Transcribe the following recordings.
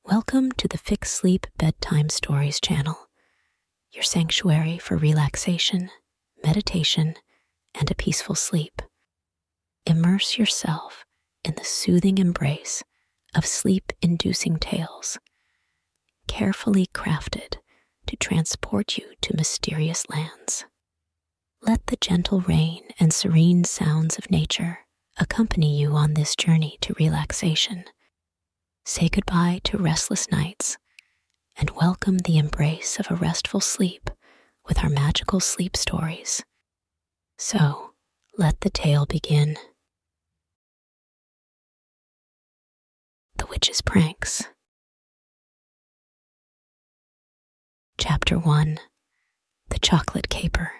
Welcome to the FixSleep Bedtime Stories Channel, your sanctuary for relaxation, meditation, and a peaceful sleep. Immerse yourself in the soothing embrace of sleep-inducing tales, carefully crafted to transport you to mysterious lands. Let the gentle rain and serene sounds of nature accompany you on this journey to relaxation. Say goodbye to restless nights and welcome the embrace of a restful sleep with our magical sleep stories. So, let the tale begin. The Witch's Pranks. Chapter 1. The Chocolate Caper.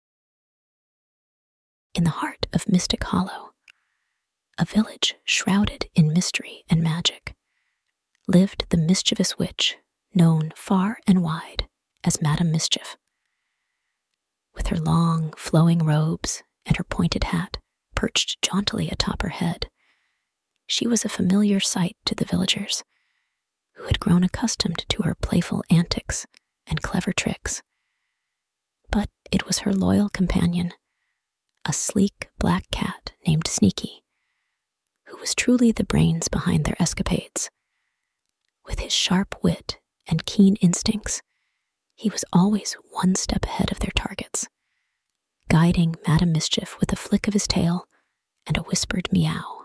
In the heart of Mystic Hollow, a village shrouded in mystery and magic, lived the mischievous witch known far and wide as Madame Mischief. With her long, flowing robes and her pointed hat perched jauntily atop her head, she was a familiar sight to the villagers, who had grown accustomed to her playful antics and clever tricks. But it was her loyal companion, a sleek black cat named Sneaky, who was truly the brains behind their escapades. With his sharp wit and keen instincts, he was always one step ahead of their targets, guiding Madame Mischief with a flick of his tail and a whispered meow.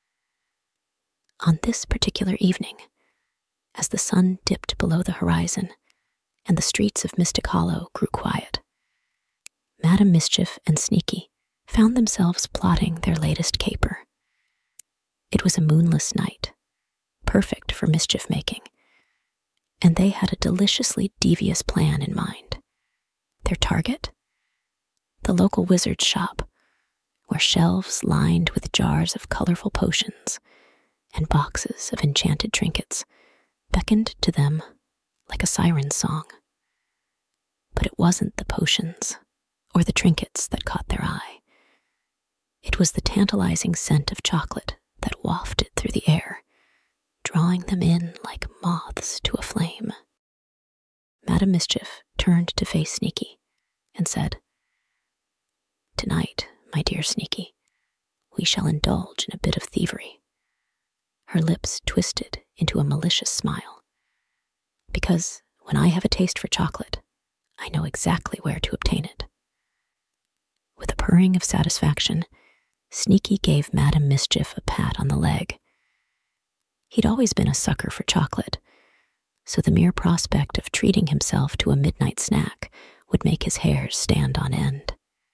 On this particular evening, as the sun dipped below the horizon and the streets of Mystic Hollow grew quiet, Madame Mischief and Sneaky found themselves plotting their latest caper. It was a moonless night, perfect for mischief-making, and they had a deliciously devious plan in mind. Their target? The local wizard's shop, where shelves lined with jars of colorful potions and boxes of enchanted trinkets beckoned to them like a siren's song. But it wasn't the potions or the trinkets that caught their eye. It was the tantalizing scent of chocolate that wafted through the air, drawing them in like moths to a flame. Madame Mischief turned to face Sneaky and said, "Tonight, my dear Sneaky, we shall indulge in a bit of thievery." Her lips twisted into a malicious smile. "Because when I have a taste for chocolate, I know exactly where to obtain it." With a purring of satisfaction, Sneaky gave Madame Mischief a pat on the leg. He'd always been a sucker for chocolate, so the mere prospect of treating himself to a midnight snack would make his hairs stand on end.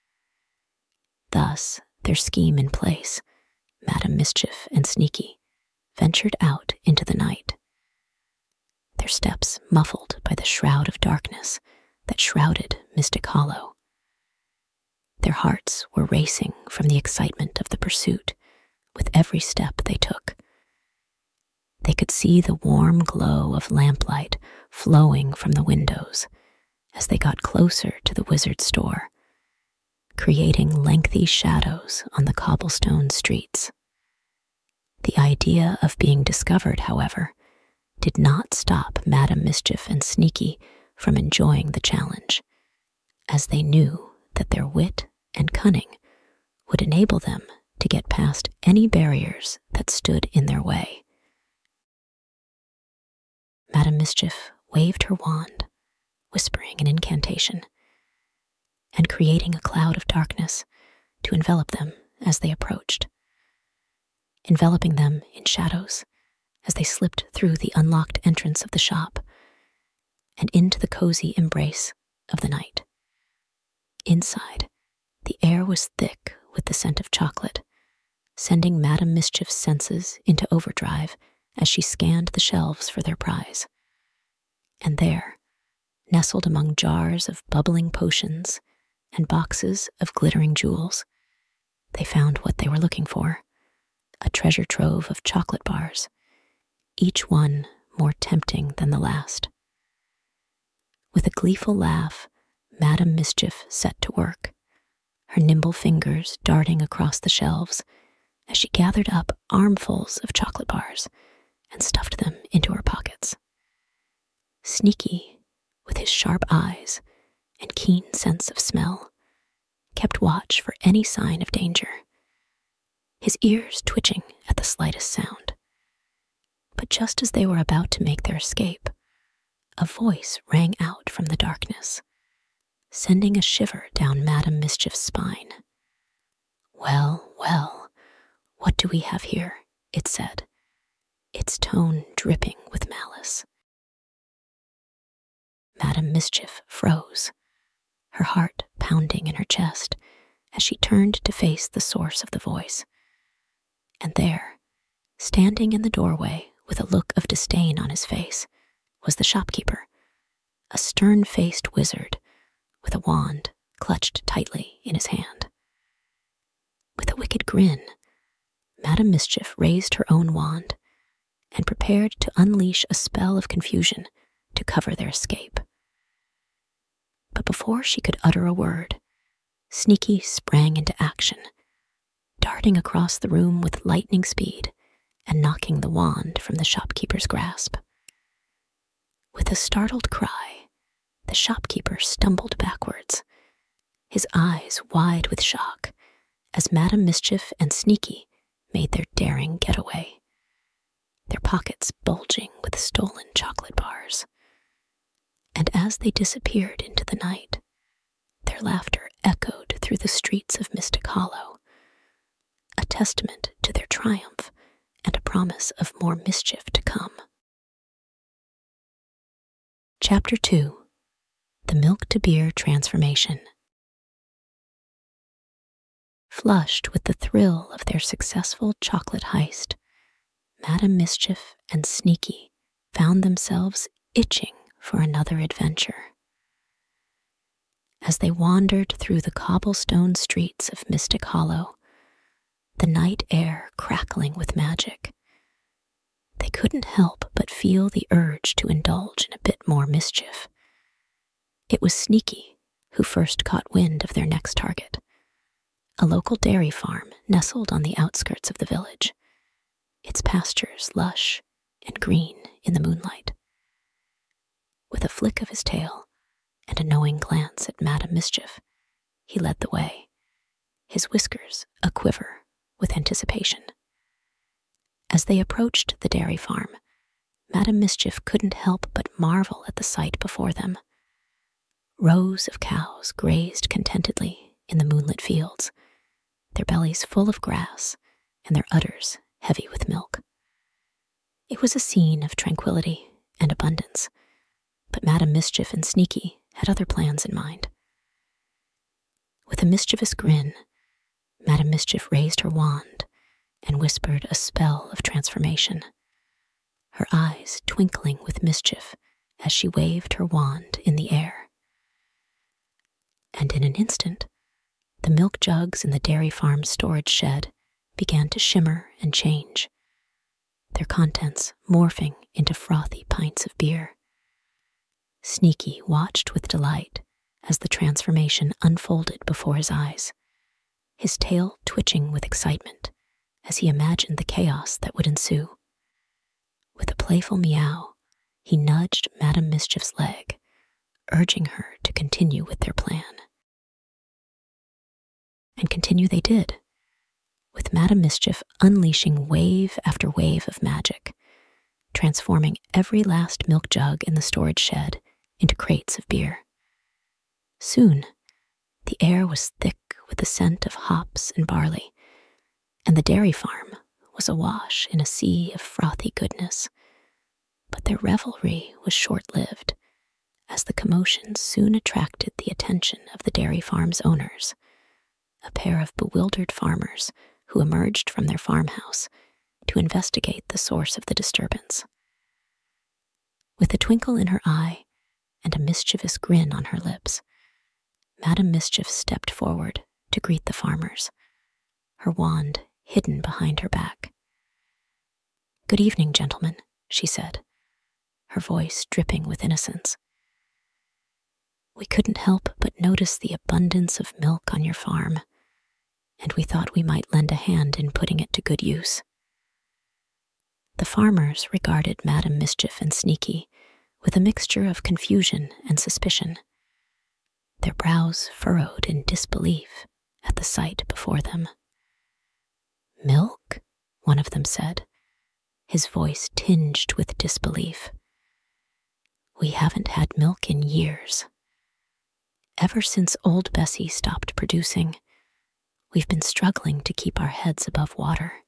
Thus, their scheme in place, Madame Mischief and Sneaky ventured out into the night, their steps muffled by the shroud of darkness that shrouded Mystic Hollow. Their hearts were racing from the excitement of the pursuit with every step they took. They could see the warm glow of lamplight flowing from the windows as they got closer to the wizard's store, creating lengthy shadows on the cobblestone streets. The idea of being discovered, however, did not stop Madame Mischief and Sneaky from enjoying the challenge, as they knew that their wit and cunning would enable them to get past any barriers that stood in their way. Madame Mischief waved her wand, whispering an incantation, and creating a cloud of darkness to envelop them as they approached, enveloping them in shadows as they slipped through the unlocked entrance of the shop and into the cozy embrace of the night. Inside, the air was thick with the scent of chocolate, sending Madame Mischief's senses into overdrive as she scanned the shelves for their prize. And there, nestled among jars of bubbling potions and boxes of glittering jewels, they found what they were looking for, a treasure trove of chocolate bars, each one more tempting than the last. With a gleeful laugh, Madame Mischief set to work, her nimble fingers darting across the shelves as she gathered up armfuls of chocolate bars and stuffed them into her pockets. Sneaky, with his sharp eyes and keen sense of smell, kept watch for any sign of danger, his ears twitching at the slightest sound. But just as they were about to make their escape, a voice rang out from the darkness, sending a shiver down Madame Mischief's spine. "Well, well, what do we have here?" it said, its tone dripping with malice. Madame Mischief froze, her heart pounding in her chest as she turned to face the source of the voice. And there, standing in the doorway with a look of disdain on his face, was the shopkeeper, a stern-faced wizard with a wand clutched tightly in his hand. With a wicked grin, Madame Mischief raised her own wand and prepared to unleash a spell of confusion to cover their escape. But before she could utter a word, Sneaky sprang into action, darting across the room with lightning speed and knocking the wand from the shopkeeper's grasp. With a startled cry, the shopkeeper stumbled backwards, his eyes wide with shock, as Madame Mischief and Sneaky made their daring getaway, their pockets bulging with stolen chocolate bars. And as they disappeared into the night, their laughter echoed through the streets of Mystic Hollow, a testament to their triumph and a promise of more mischief to come. Chapter 2. The Milk-to-Beer Transformation. Flushed with the thrill of their successful chocolate heist, Madame Mischief and Sneaky found themselves itching for another adventure. As they wandered through the cobblestone streets of Mystic Hollow, the night air crackling with magic, they couldn't help but feel the urge to indulge in a bit more mischief. It was Sneaky who first caught wind of their next target, a local dairy farm nestled on the outskirts of the village, its pastures lush and green in the moonlight. With a flick of his tail and a knowing glance at Madame Mischief, he led the way, his whiskers a-quiver with anticipation. As they approached the dairy farm, Madame Mischief couldn't help but marvel at the sight before them. Rows of cows grazed contentedly in the moonlit fields, their bellies full of grass and their udders heavy with milk. It was a scene of tranquility and abundance, but Madame Mischief and Sneaky had other plans in mind. With a mischievous grin, Madame Mischief raised her wand and whispered a spell of transformation, her eyes twinkling with mischief as she waved her wand in the air. And in an instant, the milk jugs in the dairy farm's storage shed began to shimmer and change, their contents morphing into frothy pints of beer. Sneaky watched with delight as the transformation unfolded before his eyes, his tail twitching with excitement as he imagined the chaos that would ensue. With a playful meow, he nudged Madame Mischief's leg, urging her to continue with their plan. And continue they did, with Madame Mischief unleashing wave after wave of magic, transforming every last milk jug in the storage shed into crates of beer. Soon, the air was thick with the scent of hops and barley, and the dairy farm was awash in a sea of frothy goodness. But their revelry was short-lived, as the commotion soon attracted the attention of the dairy farm's owners, a pair of bewildered farmers who emerged from their farmhouse to investigate the source of the disturbance. With a twinkle in her eye and a mischievous grin on her lips, Madame Mischief stepped forward to greet the farmers, her wand hidden behind her back. "Good evening, gentlemen," she said, her voice dripping with innocence. "We couldn't help but notice the abundance of milk on your farm, and we thought we might lend a hand in putting it to good use." The farmers regarded Madame Mischief and Sneaky with a mixture of confusion and suspicion, their brows furrowed in disbelief at the sight before them. "Milk?" one of them said, his voice tinged with disbelief. "We haven't had milk in years. Ever since old Bessie stopped producing, we've been struggling to keep our heads above water."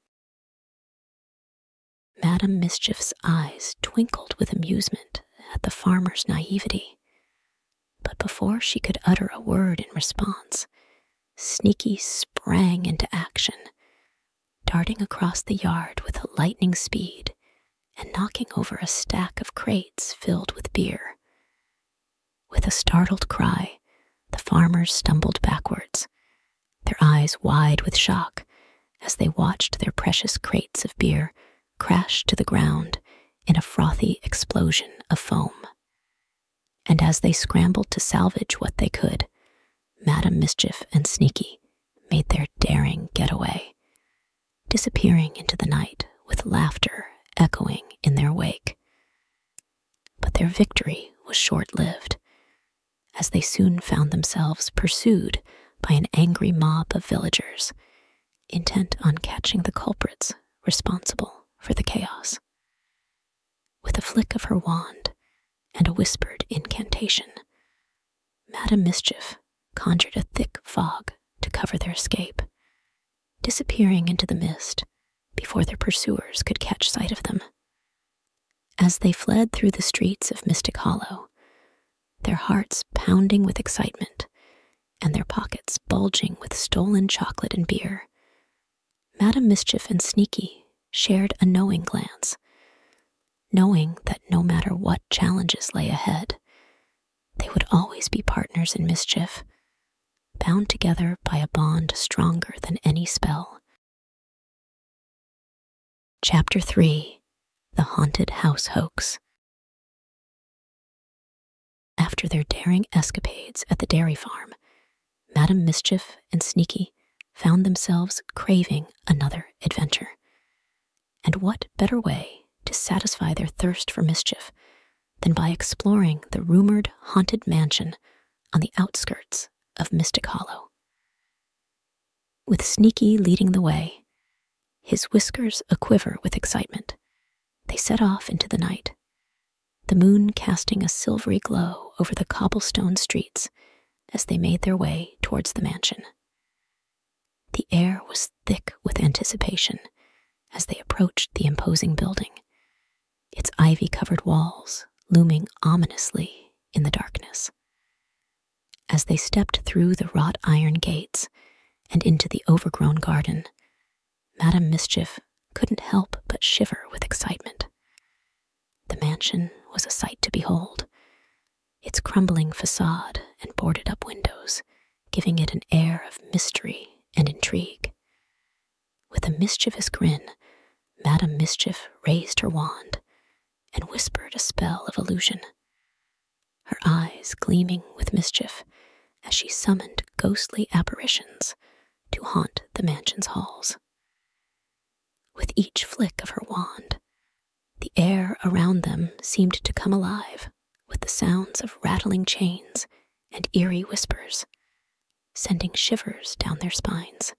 Madam Mischief's eyes twinkled with amusement at the farmer's naivety, but before she could utter a word in response, Sneaky sprang into action, darting across the yard with lightning speed and knocking over a stack of crates filled with beer. With a startled cry, the farmers stumbled backwards, their eyes wide with shock as they watched their precious crates of beer crash to the ground in a frothy explosion of foam. And as they scrambled to salvage what they could, Madam Mischief and Sneaky made their daring getaway, disappearing into the night with laughter echoing in their wake. But their victory was short-lived, as they soon found themselves pursued by an angry mob of villagers, intent on catching the culprits responsible for the chaos. With a flick of her wand and a whispered incantation, Madam Mischief conjured a thick fog to cover their escape, disappearing into the mist before their pursuers could catch sight of them. As they fled through the streets of Mystic Hollow, their hearts pounding with excitement and their pockets bulging with stolen chocolate and beer, Madam Mischief and Sneaky shared a knowing glance, knowing that no matter what challenges lay ahead, they would always be partners in mischief, bound together by a bond stronger than any spell. Chapter 3: The Haunted House Hoax. After their daring escapades at the dairy farm, Madam Mischief and Sneaky found themselves craving another adventure. And what better way to satisfy their thirst for mischief than by exploring the rumored haunted mansion on the outskirts of Mystic Hollow? With Sneaky leading the way, his whiskers aquiver with excitement, they set off into the night, the moon casting a silvery glow over the cobblestone streets as they made their way towards the mansion. The air was thick with anticipation as they approached the imposing building, its ivy-covered walls looming ominously in the darkness. As they stepped through the wrought iron gates and into the overgrown garden, Madam Mischief couldn't help but shiver with excitement. The mansion was a sight to behold, its crumbling facade and boarded-up windows giving it an air of mystery and intrigue. With a mischievous grin, Madam Mischief raised her wand and whispered a spell of illusion, her eyes gleaming with mischief as she summoned ghostly apparitions to haunt the mansion's halls. With each flick of her wand, the air around them seemed to come alive with the sounds of rattling chains and eerie whispers, sending shivers down their spines.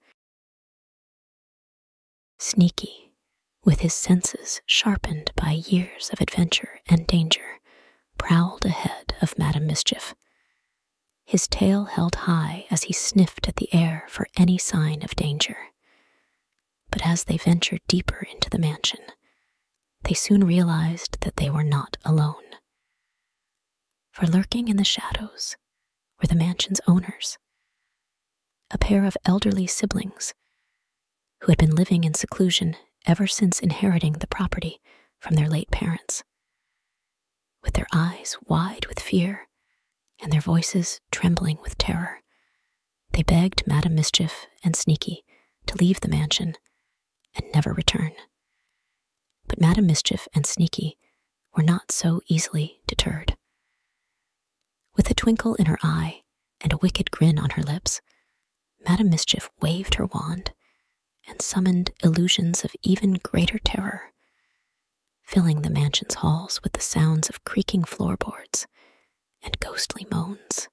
Sneaky, with his senses sharpened by years of adventure and danger, prowled ahead of Madam Mischief, his tail held high as he sniffed at the air for any sign of danger. But as they ventured deeper into the mansion, they soon realized that they were not alone. For lurking in the shadows were the mansion's owners, a pair of elderly siblings who had been living in seclusion ever since inheriting the property from their late parents. With their eyes wide with fear and their voices trembling with terror, they begged Madam Mischief and Sneaky to leave the mansion and never return. But Madam Mischief and Sneaky were not so easily deterred. With a twinkle in her eye and a wicked grin on her lips, Madam Mischief waved her wand and summoned illusions of even greater terror. filling the mansion's halls with the sounds of creaking floorboards and ghostly moans.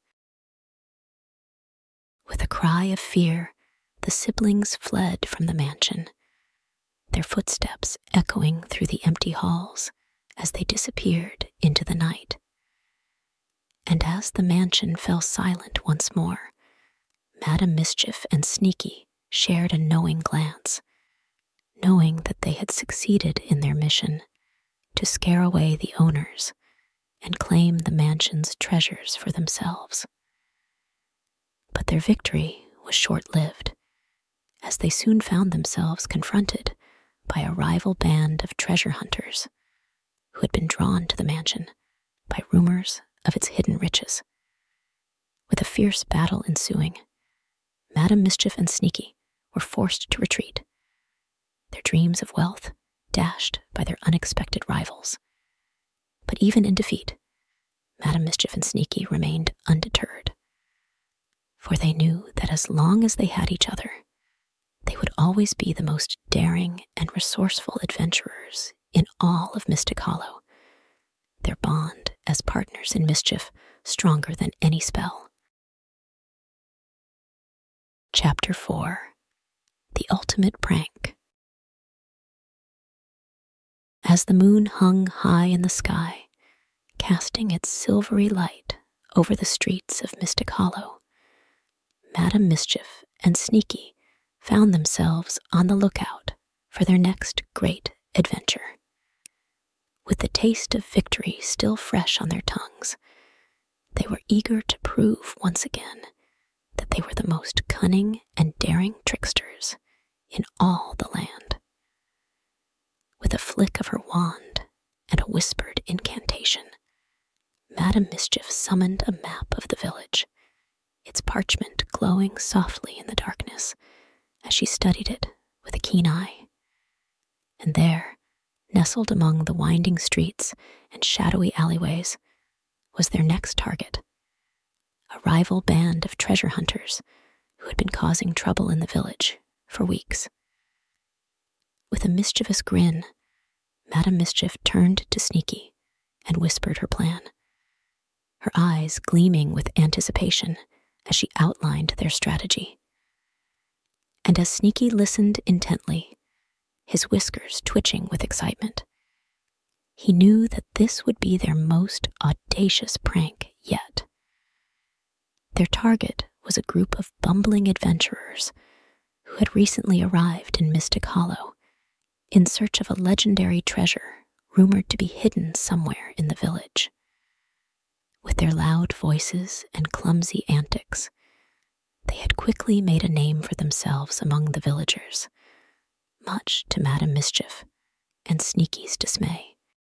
With a cry of fear, the siblings fled from the mansion, their footsteps echoing through the empty halls as they disappeared into the night. And as the mansion fell silent once more, Madam Mischief and Sneaky shared a knowing glance, knowing that they had succeeded in their mission to scare away the owners and claim the mansion's treasures for themselves. But their victory was short-lived, as they soon found themselves confronted by a rival band of treasure hunters who had been drawn to the mansion by rumors of its hidden riches. With a fierce battle ensuing, Madam Mischief and Sneaky were forced to retreat, their dreams of wealth dashed by their unexpected rivals. But even in defeat, Madam Mischief and Sneaky remained undeterred, for they knew that as long as they had each other, they would always be the most daring and resourceful adventurers in all of Mystic Hollow, their bond as partners in mischief stronger than any spell. Chapter 4: The Ultimate Prank. As the moon hung high in the sky, casting its silvery light over the streets of Mystic Hollow, Madam Mischief and Sneaky found themselves on the lookout for their next great adventure. With the taste of victory still fresh on their tongues, they were eager to prove once again that they were the most cunning and daring tricksters in all the land. With a flick of her wand and a whispered incantation, Madam Mischief summoned a map of the village, its parchment glowing softly in the darkness as she studied it with a keen eye. And there, nestled among the winding streets and shadowy alleyways, was their next target, a rival band of treasure hunters who had been causing trouble in the village for weeks. With a mischievous grin, Madam Mischief turned to Sneaky and whispered her plan, her eyes gleaming with anticipation as she outlined their strategy. And as Sneaky listened intently, his whiskers twitching with excitement, he knew that this would be their most audacious prank yet. Their target was a group of bumbling adventurers who had recently arrived in Mystic Hollow in search of a legendary treasure rumored to be hidden somewhere in the village. With their loud voices and clumsy antics, they had quickly made a name for themselves among the villagers, much to Madam Mischief and Sneaky's dismay.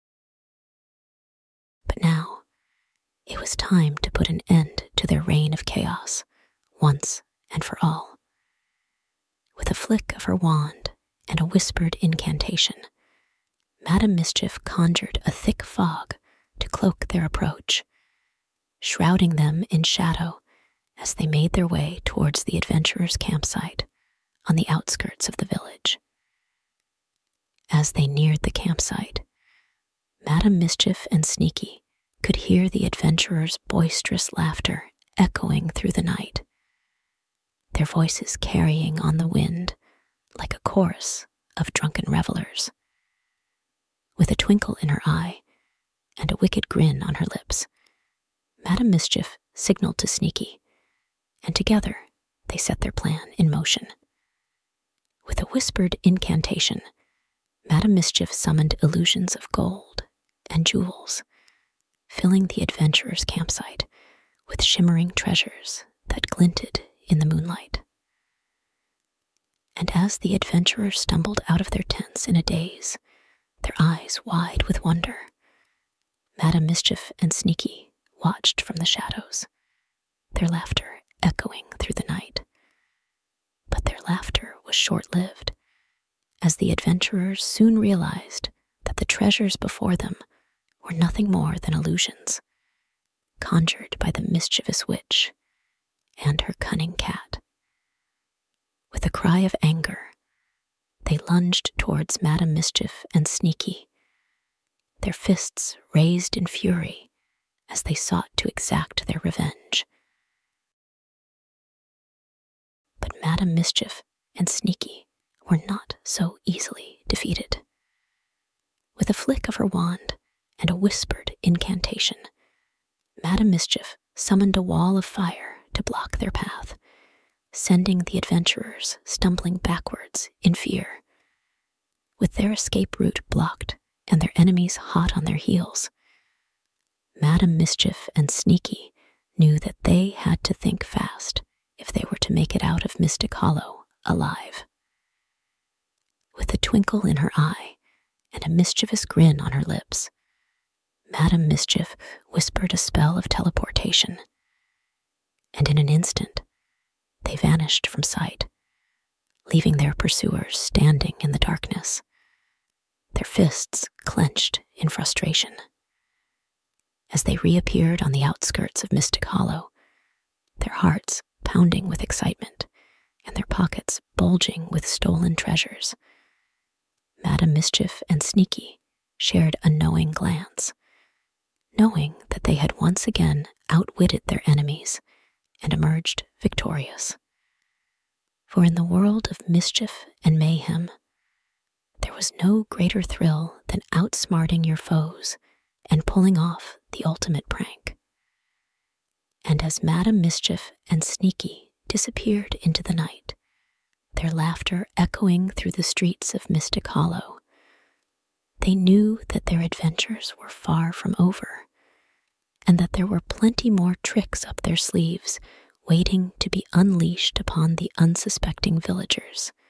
But now, it was time to put an end to their reign of chaos, once and for all. With a flick of her wand and a whispered incantation, Madam Mischief conjured a thick fog to cloak their approach, shrouding them in shadow as they made their way towards the adventurers' campsite on the outskirts of the village. As they neared the campsite, Madam Mischief and Sneaky could hear the adventurers' boisterous laughter echoing through the night, their voices carrying on the wind like a chorus of drunken revelers. With a twinkle in her eye and a wicked grin on her lips, Madam Mischief signaled to Sneaky, and together they set their plan in motion. With a whispered incantation, Madam Mischief summoned illusions of gold and jewels, filling the adventurers' campsite with shimmering treasures that glinted in the moonlight. And as the adventurers stumbled out of their tents in a daze, their eyes wide with wonder, Madam Mischief and Sneaky watched from the shadows, their laughter echoing through the night. But their laughter was short-lived, as the adventurers soon realized that the treasures before them were nothing more than illusions, conjured by the mischievous witch and her cunning cat. With a cry of anger, they lunged towards Madam Mischief and Sneaky, their fists raised in fury as they sought to exact their revenge. But Madame Mischief and Sneaky were not so easily defeated. With a flick of her wand and a whispered incantation, Madame Mischief summoned a wall of fire to block their path, sending the adventurers stumbling backwards in fear. With their escape route blocked and their enemies hot on their heels, Madame Mischief and Sneaky knew that they had to think fast if they were to make it out of Mystic Hollow alive. With a twinkle in her eye and a mischievous grin on her lips, Madame Mischief whispered a spell of teleportation, and in an instant they vanished from sight, leaving their pursuers standing in the darkness, their fists clenched in frustration. As they reappeared on the outskirts of Mystic Hollow, their hearts pounding with excitement and their pockets bulging with stolen treasures, Madame Mischief and Sneaky shared a knowing glance, knowing that they had once again outwitted their enemies and emerged victorious. For in the world of mischief and mayhem, there was no greater thrill than outsmarting your foes and pulling off the ultimate prank. And as Madame Mischief and Sneaky disappeared into the night, their laughter echoing through the streets of Mystic Hollow, they knew that their adventures were far from over, and that there were plenty more tricks up their sleeves waiting to be unleashed upon the unsuspecting villagers.